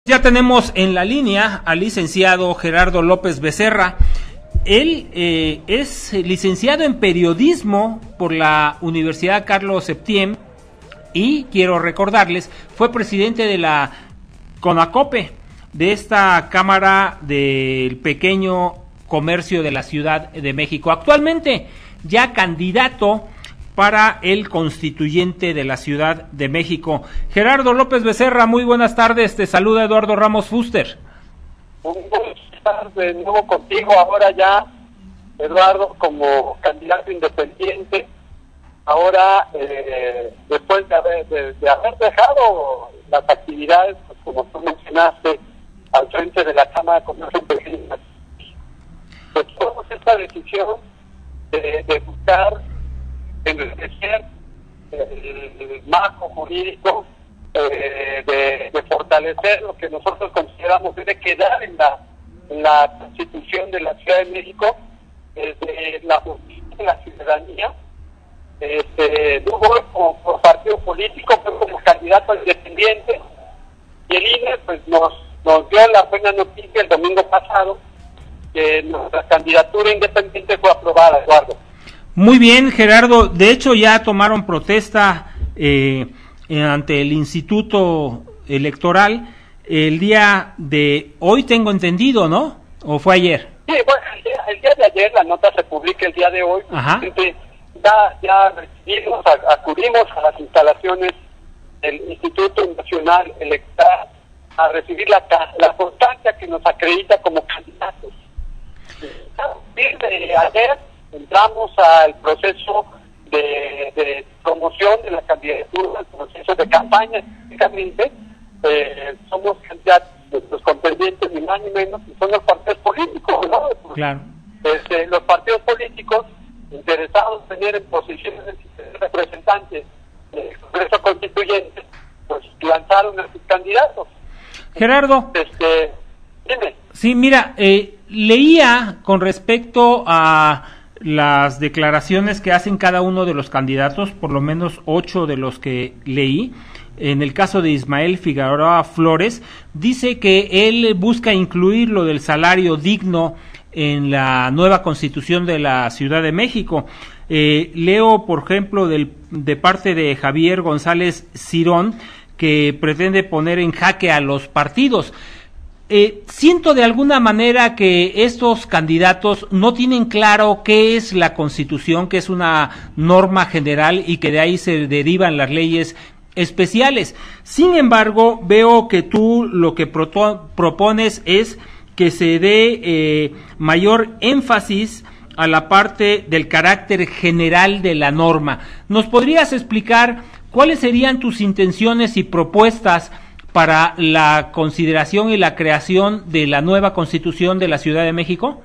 Ya tenemos en la línea al licenciado Gerardo López Becerra. Él es licenciado en periodismo por la Universidad Carlos Septién y, quiero recordarles, fue presidente de la CONACOPE, de esta Cámara del Pequeño Comercio de la Ciudad de México. Actualmente ya candidato para el constituyente de la Ciudad de México. Gerardo López Becerra, muy buenas tardes, te saluda Eduardo Ramos Fuster. Un gusto estar de nuevo contigo ahora ya, Eduardo, como candidato independiente. Ahora, después de haber dejado las actividades, pues, como tú mencionaste, al frente de la Cámara de Comercio Pequeño, pues tomamos esta decisión de buscar enriquecer el marco jurídico, de fortalecer lo que nosotros consideramos debe quedar en la Constitución de la Ciudad de México, desde la justicia de la ciudadanía. No voy por partido político, pero como candidato independiente, y el INE pues nos dio la buena noticia el domingo pasado que nuestra candidatura independiente fue aprobada, Eduardo. Muy bien, Gerardo. De hecho, ya tomaron protesta ante el Instituto Electoral el día de hoy, tengo entendido, ¿no? ¿O fue ayer? Sí, bueno, el día de ayer, la nota se publica el día de hoy. Ajá. Ya recibimos, acudimos a las instalaciones del Instituto Nacional Electoral a recibir la constancia que nos acredita como candidatos. Desde ayer entramos al proceso de promoción de la candidatura, al proceso de campaña, específicamente. Somos candidatos, los contendientes, ni más ni menos, y son los partidos políticos, ¿no? Claro. Los partidos políticos interesados en tener en posiciones de representantes del Congreso Constituyente, pues lanzaron a sus candidatos. Gerardo. Dime. Sí, mira, leía con respecto a las declaraciones que hacen cada uno de los candidatos, por lo menos 8 de los que leí. En el caso de Ismael Figueroa Flores, dice que él busca incluir lo del salario digno en la nueva Constitución de la Ciudad de México. Leo, por ejemplo, de parte de Javier González Cirón, que pretende poner en jaque a los partidos. Siento de alguna manera que estos candidatos no tienen claro qué es la Constitución, que es una norma general y que de ahí se derivan las leyes especiales. Sin embargo, veo que tú lo que propones es que se dé mayor énfasis a la parte del carácter general de la norma. ¿Nos podrías explicar cuáles serían tus intenciones y propuestas para la consideración y la creación de la nueva Constitución de la Ciudad de México?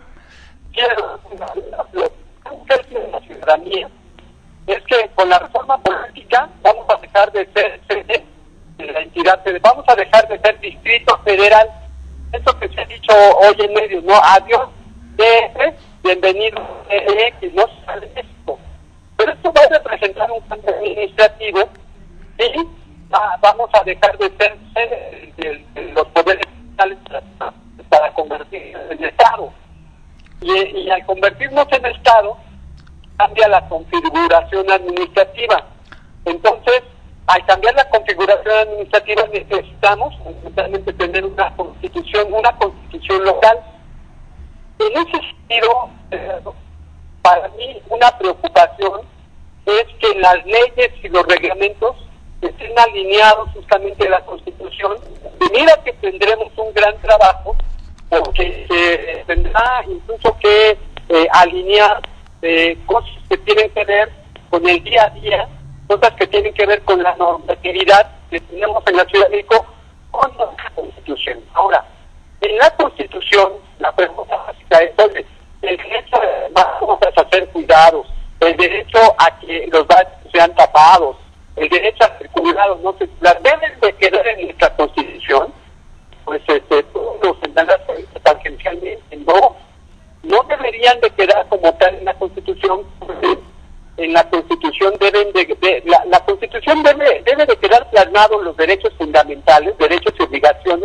La ciudadanía es que con la reforma política vamos a dejar de ser sede de la entidad, vamos a dejar de ser distrito federal. Eso que se ha dicho hoy en medios, ¿no? Adiós DF, bienvenido DF, no sale esto. Pero esto va a representar un cambio administrativo y vamos a dejar de ser sede de los poderes estatales para convertirnos en Estado. Y al convertirnos en Estado, cambia la configuración administrativa. Entonces, al cambiar la configuración administrativa, necesitamos fundamentalmente tener una constitución local. En ese sentido, para mí, una preocupación es que las leyes y los reglamentos estén alineados justamente a la Constitución. Y mira que tendremos un gran trabajo, porque se tendrá incluso que alinear cosas que tienen que ver con el día a día, cosas que tienen que ver con la normatividad que tenemos en la Ciudad de México con la Constitución. Ahora, en la Constitución, la pregunta básica es, entonces, el derecho a ser cuidados, el derecho a que los baños sean tapados, el derecho a ser cuidados no circular, deben de quedar en nuestra Constitución. Pues todos los señalan tangencialmente, no deberían de quedar como tal en la Constitución. En la Constitución la Constitución debe de quedar plasmados los derechos fundamentales, derechos y obligaciones fundamentales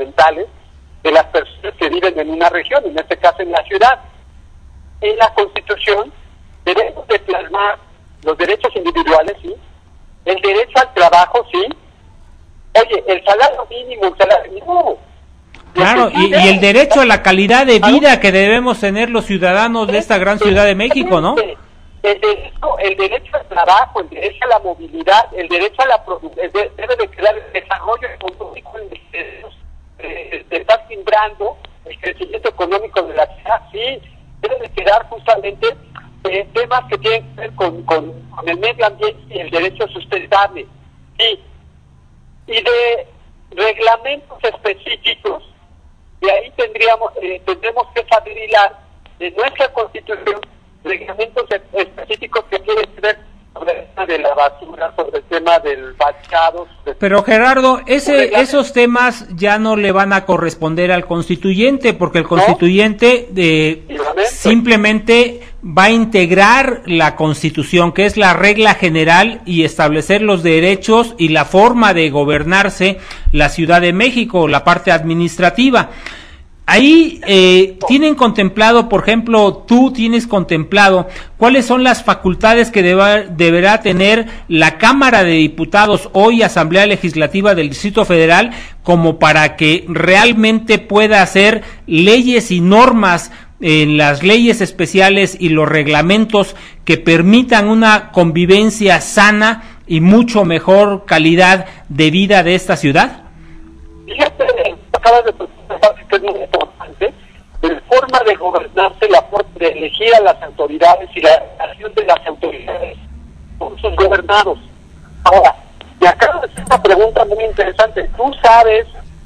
fundamentales de las personas que viven en una región, en este caso en la ciudad. En la Constitución debemos de plasmar los derechos individuales, sí, el derecho al trabajo, sí. Oye, el salario mínimo, Claro, y el derecho a la calidad de vida que debemos tener los ciudadanos de esta gran Ciudad de México, ¿no? El derecho al trabajo, el derecho a la movilidad, el derecho a la producción, debe de quedar el desarrollo económico, de estar timbrando el crecimiento económico de la ciudad, sí, debe de quedar justamente temas que tienen que ver con el medio ambiente y el derecho sustentable, sí, y de reglamentos específicos. De ahí tendremos que fabricar de nuestra Constitución reglamentos específicos que tienen que ver sobre el tema de la basura, sobre el tema del bachado. Pero Gerardo, esos temas ya no le van a corresponder al constituyente, porque el constituyente simplemente va a integrar la Constitución, que es la regla general, y establecer los derechos y la forma de gobernarse la Ciudad de México, la parte administrativa. Ahí tienen contemplado, por ejemplo, tú tienes contemplado cuáles son las facultades que deberá tener la Cámara de Diputados, hoy Asamblea Legislativa del Distrito Federal, como para que realmente pueda hacer leyes y normas en las leyes especiales y los reglamentos que permitan una convivencia sana y mucho mejor calidad de vida de esta ciudad. Fíjate, acabas de preguntar que es muy importante, de forma de gobernarse, la forma de elegir a las autoridades y la relación de las autoridades con sus gobernados. Ahora, me acabas de hacer una pregunta muy interesante. Tú sabes,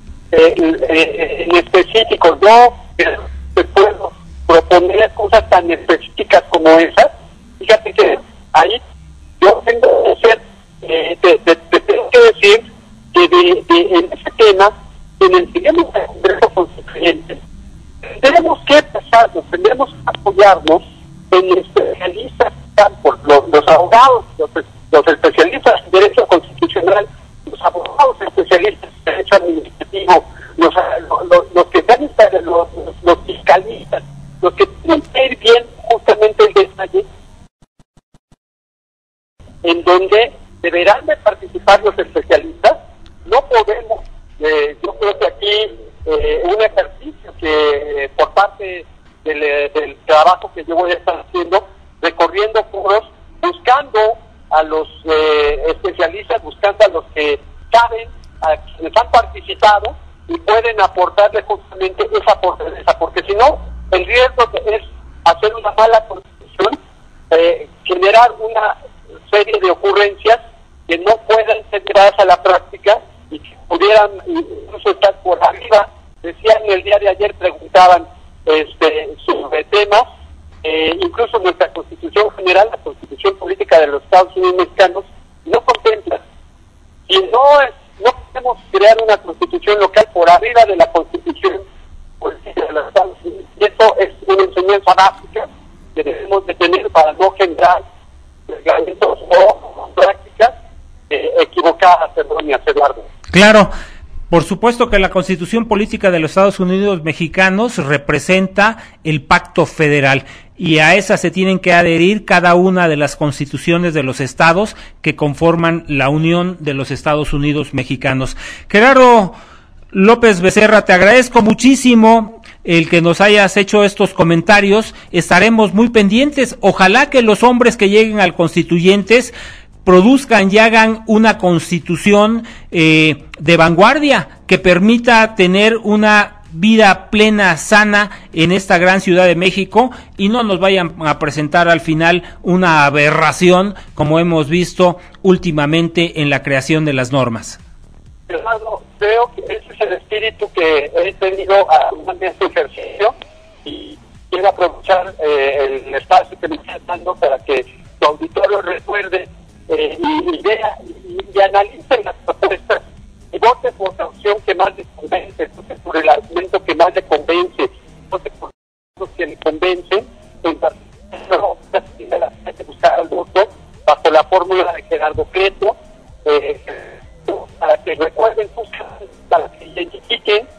en específico, yo te puedo proponer cosas tan específicas como esas. Fíjate que ahí yo tengo que ser, te tengo que decir que en ese tema, en el siguiente Congreso Constituyente, tenemos que empezarnos, tenemos que apoyarnos en especialistas, los abogados, los especialistas en derecho constitucional, los abogados especialistas en derecho administrativo, los que están, los fiscalistas, los que tienen que ir bien justamente el detalle, en donde deberán de participar los especialistas. No podemos, yo creo que aquí un ejercicio que por parte del trabajo que yo voy a estar haciendo, recorriendo foros, buscando a los especialistas, buscando a los que saben, a quienes han participado y pueden aportarle justamente esa fortaleza, porque si no, el riesgo es hacer una mala constitución, generar una serie de ocurrencias que no puedan ser llevadas a la práctica y que pudieran incluso estar por arriba. Decían en el día de ayer, preguntaban sobre temas, incluso nuestra Constitución General, la Constitución Política de los Estados Unidos Mexicanos, no contempla. Si no podemos crear una Constitución local por arriba de la Constitución Política de los Estados Unidos, y eso es una enseñanza básica que debemos de tener para no generar reglamentos o prácticas equivocadas, erróneas, Eduardo. Claro, por supuesto que la Constitución Política de los Estados Unidos Mexicanos representa el pacto federal y a esa se tienen que adherir cada una de las constituciones de los estados que conforman la Unión de los Estados Unidos Mexicanos. Gerardo López Becerra, te agradezco muchísimo el que nos hayas hecho estos comentarios. Estaremos muy pendientes. Ojalá que los hombres que lleguen al constituyentes produzcan y hagan una constitución de vanguardia que permita tener una vida plena, sana en esta gran Ciudad de México y no nos vayan a presentar al final una aberración como hemos visto últimamente en la creación de las normas. Fernando, creo que ese es el espíritu que he tenido en este ejercicio y quiero aprovechar el espacio que me estás dando para que tu auditorio recuerde y vea y analice las propuestas y vote por la opción que más le convence, vote por el argumento que más le convence, vote por los que le convencen, en particular hay que buscar el voto bajo la fórmula de Gerardo Prieto, para que recuerden, para que identifiquen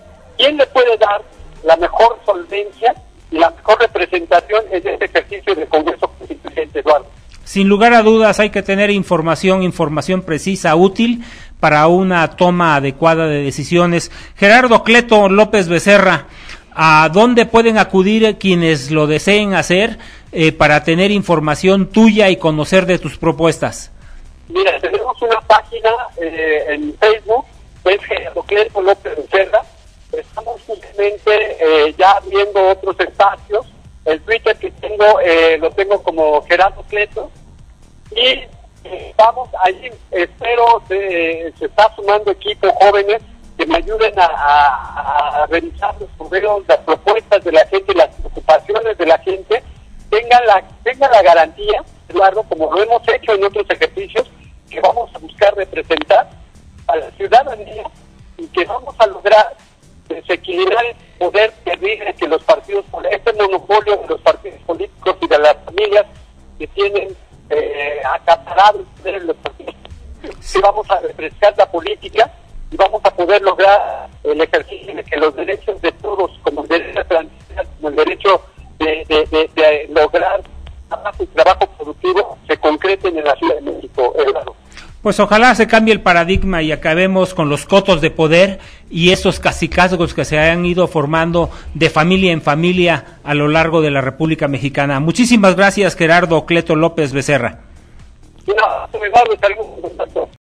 ¿quién le puede dar la mejor solvencia y la mejor representación en este ejercicio del Congreso Constituyente, Eduardo? Sin lugar a dudas hay que tener información precisa, útil para una toma adecuada de decisiones. Gerardo Cleto López Becerra, ¿a dónde pueden acudir quienes lo deseen hacer para tener información tuya y conocer de tus propuestas? Mira, tenemos una página en Facebook, es Gerardo Cleto López Becerra. Estamos justamente ya viendo otros espacios. El Twitter que tengo, lo tengo como Gerardo Cleto. Y vamos, ahí espero, se está sumando equipos jóvenes que me ayuden a revisar los correos, las propuestas de la gente, las preocupaciones de la gente, tengan la garantía, Eduardo, como lo hemos hecho en otros ejercicios, que vamos a buscar representar a la ciudadanía y que vamos a lograr desequilibrar el poder terrible que los partidos, este monopolio de los partidos políticos y de las familias que tienen acaparado el poder en los partidos. Sí, vamos a refrescar la política y vamos a poder lograr el ejercicio de que los derechos de todos, como el derecho a transitar, como el derecho de lograr trabajo productivo, se concreten en la Ciudad de México, Eduardo. Pues ojalá se cambie el paradigma y acabemos con los cotos de poder y esos cacicazgos que se han ido formando de familia en familia a lo largo de la República Mexicana. Muchísimas gracias, Gerardo Cleto López Becerra. No, Eduardo, estaremos en contacto.